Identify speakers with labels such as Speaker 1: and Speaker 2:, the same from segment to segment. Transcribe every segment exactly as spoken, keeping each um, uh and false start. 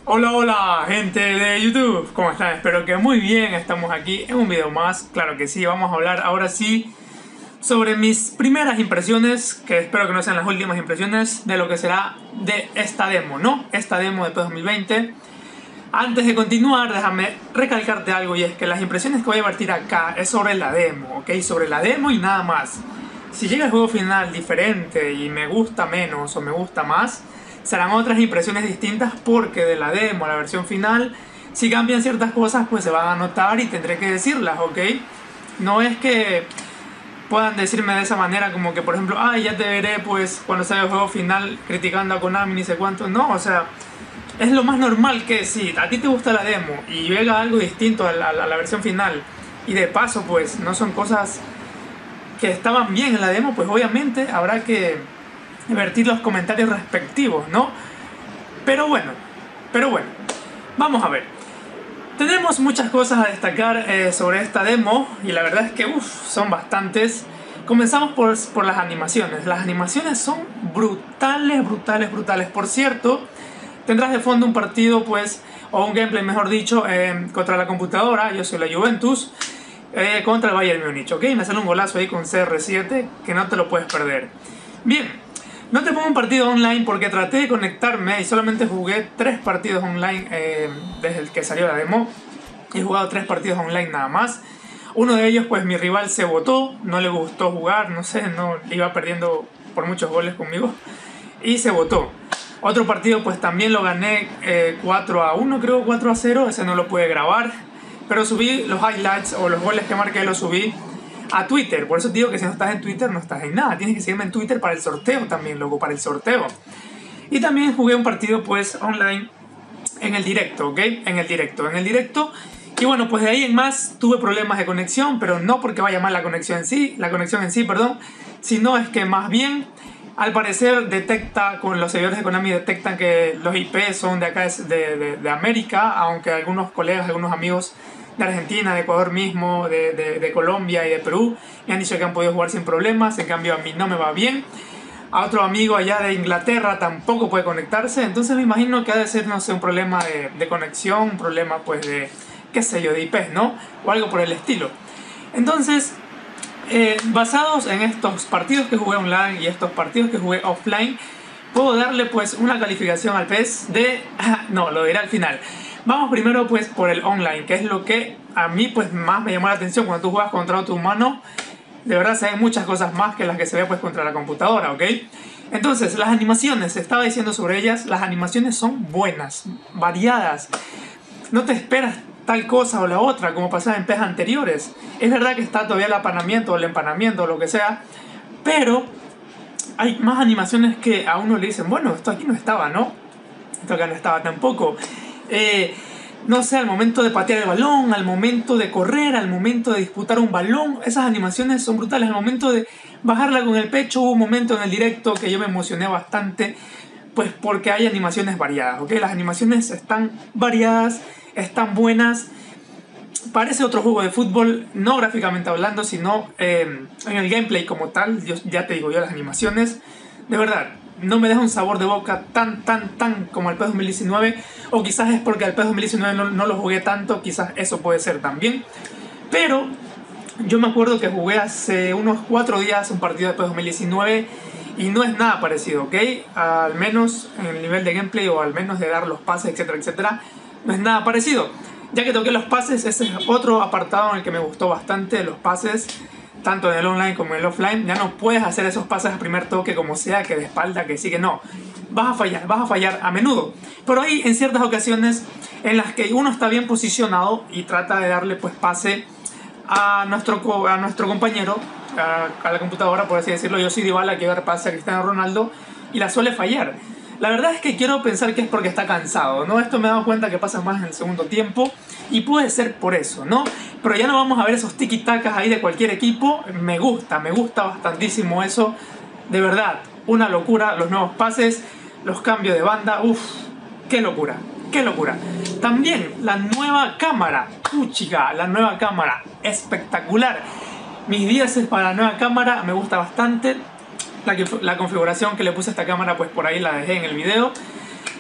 Speaker 1: Hola, hola, gente de YouTube, ¿cómo están? Espero que muy bien, estamos aquí en un video más. Claro que sí, vamos a hablar ahora sí sobre mis primeras impresiones, que espero que no sean las últimas impresiones, de lo que será de esta demo, ¿no? Esta demo de P E S dos mil veinte. Antes de continuar, déjame recalcarte algo, y es que las impresiones que voy a vertir acá es sobre la demo, ¿ok? Sobre la demo y nada más. Si llega el juego final diferente y me gusta menos o me gusta más, serán otras impresiones distintas, porque de la demo a la versión final, si cambian ciertas cosas, pues se van a notar y tendré que decirlas, ¿ok? No es que puedan decirme de esa manera como que, por ejemplo, ay, ya te veré pues cuando salga el juego final criticando a Konami ni sé cuánto. No, o sea, es lo más normal que si a ti te gusta la demo y llega algo distinto a la, a la versión final, y de paso pues no son cosas que estaban bien en la demo, pues obviamente habrá que vertir los comentarios respectivos, ¿no? Pero bueno, pero bueno, vamos a ver. Tenemos muchas cosas a destacar eh, sobre esta demo, y la verdad es que uff, son bastantes. Comenzamos por, por las animaciones. Las animaciones son brutales, brutales, brutales. Por cierto, tendrás de fondo un partido, pues, o un gameplay, mejor dicho, eh, contra la computadora. Yo soy la Juventus, eh, contra el Bayern Múnich, ¿ok? Me sale un golazo ahí con C R siete que no te lo puedes perder. Bien. No te pongo un partido online porque traté de conectarme y solamente jugué tres partidos online eh, desde el que salió la demo. He jugado tres partidos online nada más. Uno de ellos, pues mi rival se botó, no le gustó jugar, no sé, no iba perdiendo por muchos goles conmigo y se botó. Otro partido, pues también lo gané eh, cuatro a uno, creo, cuatro a cero, ese no lo pude grabar, pero subí los highlights o los goles que marqué, los subí a Twitter. Por eso te digo que si no estás en Twitter no estás en nada. Tienes que seguirme en Twitter para el sorteo también, loco, para el sorteo. Y también jugué un partido pues online en el directo, ¿ok? En el directo, en el directo. Y bueno, pues de ahí en más tuve problemas de conexión, pero no porque vaya mal la conexión en sí, la conexión en sí, perdón, sino es que más bien, al parecer detecta, con los servidores de Konami detectan que los I P son de acá, de, de, de América, aunque algunos colegas, algunos amigos de Argentina, de Ecuador mismo, de, de, de Colombia y de Perú me han dicho que han podido jugar sin problemas. En cambio a mí no me va bien. A otro amigo allá de Inglaterra tampoco puede conectarse. Entonces me imagino que ha de ser, no sé, un problema de, de conexión, un problema pues de, qué sé yo, de I P, ¿no? O algo por el estilo. Entonces, eh, basados en estos partidos que jugué online y estos partidos que jugué offline, puedo darle pues una calificación al P E S de... no, lo diré al final. Vamos primero pues por el online, que es lo que a mí pues más me llamó la atención. Cuando tú juegas contra otro humano, de verdad se ven muchas cosas más que las que se ve pues contra la computadora, ¿ok? Entonces, las animaciones, estaba diciendo sobre ellas, las animaciones son buenas, variadas. No te esperas tal cosa o la otra como pasaba en P E S anteriores. Es verdad que está todavía el apanamiento o el empanamiento o lo que sea, pero hay más animaciones que a uno le dicen, bueno, esto aquí no estaba, ¿no? Esto acá no estaba tampoco. Eh, no sé, al momento de patear el balón, al momento de correr, al momento de disputar un balón, esas animaciones son brutales. Al momento de bajarla con el pecho, hubo un momento en el directo que yo me emocioné bastante, pues porque hay animaciones variadas, ¿ok? Las animaciones están variadas, están buenas. Parece otro juego de fútbol, no gráficamente hablando, sino eh, en el gameplay como tal. Yo, ya te digo yo, las animaciones, de verdad, no me deja un sabor de boca tan, tan, tan como el P E S dos mil diecinueve. O quizás es porque el P E S dos mil diecinueve no, no lo jugué tanto, quizás eso puede ser también. Pero yo me acuerdo que jugué hace unos cuatro días un partido de P E S dos mil diecinueve y no es nada parecido, ¿ok? Al menos en el nivel de gameplay, o al menos de dar los pases, etcétera, etcétera, no es nada parecido. Ya que toqué los pases, ese es otro apartado en el que me gustó bastante, los pases, tanto en el online como en el offline. Ya no puedes hacer esos pases a primer toque como sea, que de espalda, que sí, que no. Vas a fallar, vas a fallar a menudo. Pero hay en ciertas ocasiones en las que uno está bien posicionado y trata de darle pues pase a nuestro, a nuestro compañero, a, a la computadora, por así decirlo. Yo soy Dybala, que dar pase a Cristiano Ronaldo y la suele fallar. La verdad es que quiero pensar que es porque está cansado, ¿no? Esto me he dado cuenta que pasa más en el segundo tiempo y puede ser por eso, ¿no? Pero ya no vamos a ver esos tiki-takas ahí de cualquier equipo. Me gusta, me gusta bastantísimo eso. De verdad, una locura. Los nuevos pases, los cambios de banda, uff, qué locura, qué locura. También la nueva cámara, puchica, la nueva cámara, espectacular. Mis días es para la nueva cámara, me gusta bastante. La, la configuración que le puse a esta cámara, pues por ahí la dejé en el video.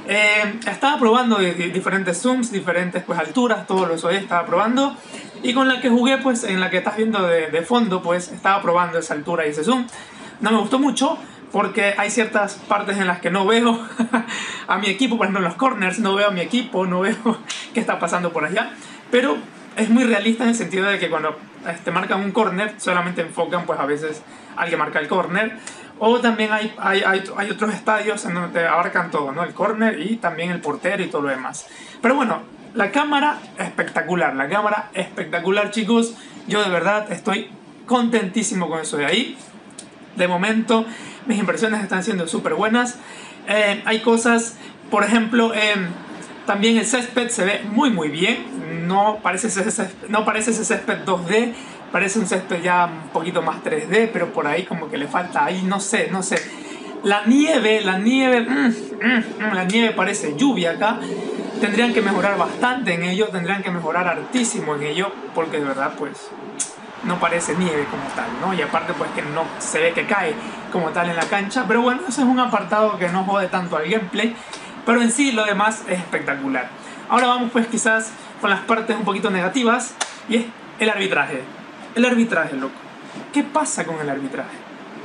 Speaker 1: Eh, estaba probando di di diferentes zooms, diferentes pues alturas, todos los O E estaba probando. Y con la que jugué, pues en la que estás viendo de, de fondo, pues estaba probando esa altura y ese zoom. No me gustó mucho porque hay ciertas partes en las que no veo a mi equipo, por ejemplo en los corners, no veo a mi equipo, no veo qué está pasando por allá. Pero es muy realista en el sentido de que cuando este, marcan un corner, solamente enfocan pues a veces al que marca el corner. O también hay, hay, hay, hay otros estadios en donde abarcan todo, ¿no? El corner y también el portero y todo lo demás. Pero bueno, la cámara espectacular, la cámara espectacular, chicos. Yo de verdad estoy contentísimo con eso de ahí. De momento, mis impresiones están siendo súper buenas. Eh, hay cosas, por ejemplo, eh, también el césped se ve muy muy bien. No parece ese césped, no parece ese césped dos D. Parece un césped ya un poquito más tres D, pero por ahí como que le falta ahí, no sé, no sé. La nieve, la nieve, mm, mm, mm, la nieve parece lluvia acá. Tendrían que mejorar bastante en ello, tendrían que mejorar hartísimo en ello, porque de verdad pues no parece nieve como tal, ¿no? Y aparte pues que no se ve que cae como tal en la cancha, pero bueno, ese es un apartado que no jode tanto al gameplay, pero en sí lo demás es espectacular. Ahora vamos pues quizás con las partes un poquito negativas, y es el arbitraje. El arbitraje, loco. ¿Qué pasa con el arbitraje?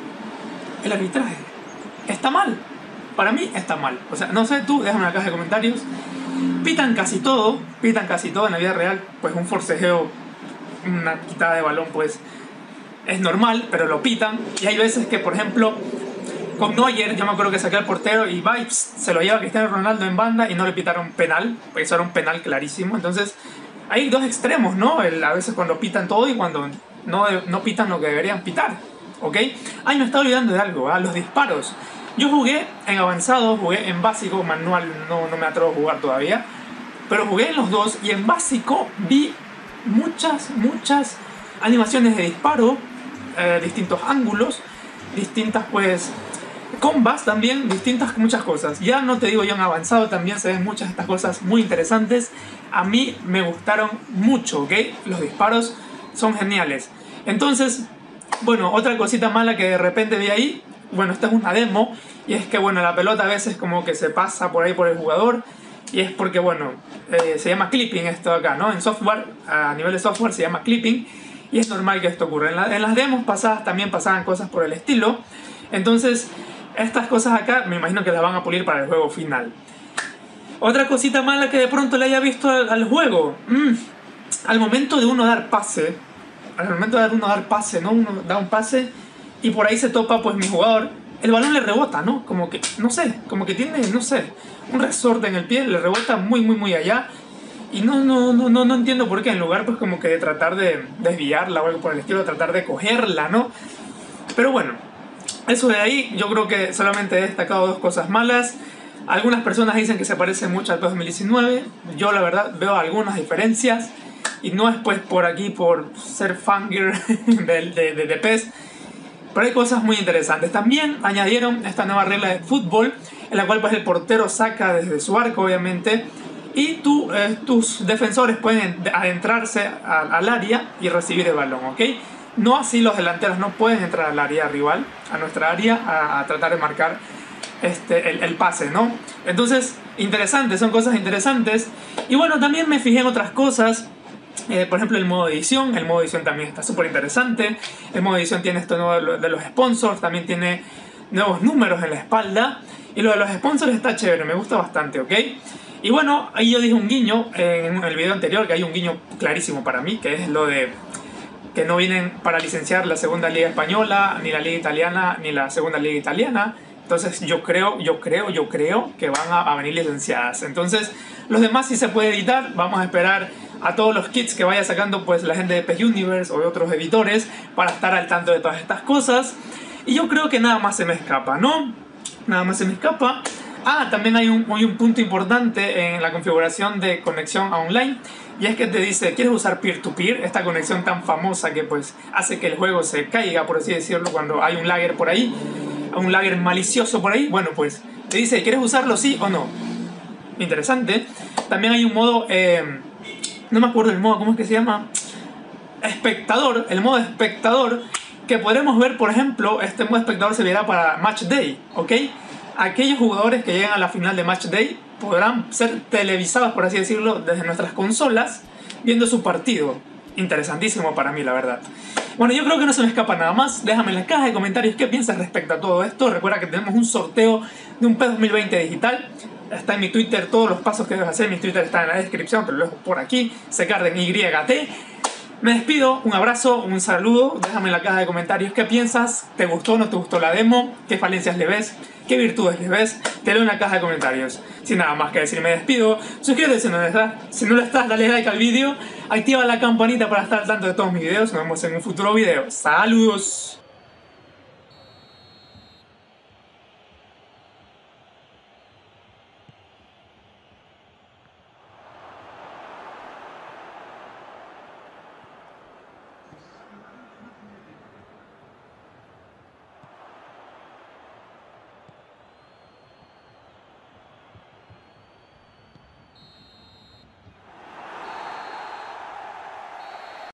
Speaker 1: El arbitraje está mal. Para mí está mal. O sea, no sé tú, déjame en la caja de comentarios. Pitan casi todo, pitan casi todo en la vida real. Pues un forcejeo, una quitada de balón, pues es normal, pero lo pitan. Y hay veces que, por ejemplo, con Neuer, yo me acuerdo que saqué al portero y Vibes se lo lleva a Cristiano Ronaldo en banda y no le pitaron penal, porque eso era un penal clarísimo. Entonces hay dos extremos, ¿no? El, a veces cuando pitan todo y cuando no, no pitan lo que deberían pitar, ¿ok? Ay, me estaba olvidando de algo, ¿eh? Los disparos. Yo jugué en avanzado, jugué en básico, manual no, no me atrevo a jugar todavía, pero jugué en los dos y en básico vi muchas, muchas animaciones de disparo, eh, distintos ángulos, distintas pues combas también, distintas muchas cosas. Ya no te digo yo en avanzado, también se ven muchas de estas cosas muy interesantes. A mí me gustaron mucho, ¿ok? Los disparos son geniales. Entonces, bueno, otra cosita mala que de repente vi ahí, bueno, esta es una demo, y es que, bueno, la pelota a veces como que se pasa por ahí por el jugador, y es porque, bueno, eh, se llama clipping esto acá, ¿no? En software, a nivel de software se llama clipping, y es normal que esto ocurra. En, la, en las demos pasadas también pasaban cosas por el estilo, entonces estas cosas acá me imagino que las van a pulir para el juego final. Otra cosita mala que de pronto le haya visto al, al juego, mm, al momento de uno dar pase, al momento de uno dar pase, ¿no? Uno da un pase y por ahí se topa pues mi jugador, el balón le rebota, ¿no? Como que, no sé, como que tiene, no sé, un resorte en el pie, le rebota muy, muy, muy allá. Y no, no, no, no, no entiendo por qué, en lugar pues como que de tratar de desviarla o algo por el estilo, tratar de cogerla, ¿no? Pero bueno, eso de ahí, yo creo que solamente he destacado dos cosas malas. Algunas personas dicen que se parece mucho al PES dos mil diecinueve. Yo la verdad veo algunas diferencias. Y no es pues por aquí por ser fangirl de, de, de, de PES. Pero hay cosas muy interesantes. También añadieron esta nueva regla de fútbol, en la cual pues el portero saca desde su arco, obviamente. Y tú, eh, tus defensores pueden adentrarse al, al área y recibir el balón, ¿ok? No así los delanteros no pueden entrar al área rival, a nuestra área, a, a tratar de marcar este, el, el pase, ¿no? Entonces, interesante, son cosas interesantes. Y bueno, también me fijé en otras cosas. Eh, por ejemplo, el modo edición. El modo edición también está súper interesante. El modo edición tiene esto nuevo de los sponsors. También tiene nuevos números en la espalda. Y lo de los sponsors está chévere, me gusta bastante, ¿ok? Y bueno, ahí yo dije un guiño en el video anterior, que hay un guiño clarísimo para mí, que es lo de que no vienen para licenciar la segunda liga española, ni la liga italiana, ni la segunda liga italiana. Entonces yo creo, yo creo, yo creo que van a, a venir licenciadas. Entonces los demás sí se puede editar. Vamos a esperar a todos los kits que vaya sacando pues la gente de PES Universe o de otros editores para estar al tanto de todas estas cosas. Y yo creo que nada más se me escapa, ¿no? Nada más se me escapa. Ah, también hay un, hay un punto importante en la configuración de conexión a online. Y es que te dice, ¿quieres usar peer-to-peer? Esta conexión tan famosa que pues hace que el juego se caiga, por así decirlo, cuando hay un lagger por ahí. Un lagger malicioso por ahí. Bueno, pues te dice, ¿quieres usarlo sí o no? Interesante. También hay un modo, eh, no me acuerdo el modo, ¿cómo es que se llama? Espectador, el modo espectador, que podremos ver, por ejemplo, este modo espectador se verá para Match Day, ¿ok? Aquellos jugadores que llegan a la final de Match Day podrán ser televisados, por así decirlo, desde nuestras consolas, viendo su partido. Interesantísimo para mí, la verdad. Bueno, yo creo que no se me escapa nada más. Déjame en la caja de comentarios qué piensas respecto a todo esto. Recuerda que tenemos un sorteo de un P dos mil veinte digital. Está en mi Twitter todos los pasos que debes hacer. Mi Twitter está en la descripción, te lo dejo por aquí. Secarden Y T. Me despido, un abrazo, un saludo. Déjame en la caja de comentarios qué piensas. ¿Te gustó o no te gustó la demo? ¿Qué falencias le ves? ¿Qué virtudes le ves? Te leo en la caja de comentarios. Sin nada más que decir, me despido. Suscríbete si no lo estás, si no lo estás, dale like al vídeo. Activa la campanita para estar al tanto de todos mis videos. Nos vemos en un futuro video. ¡Saludos!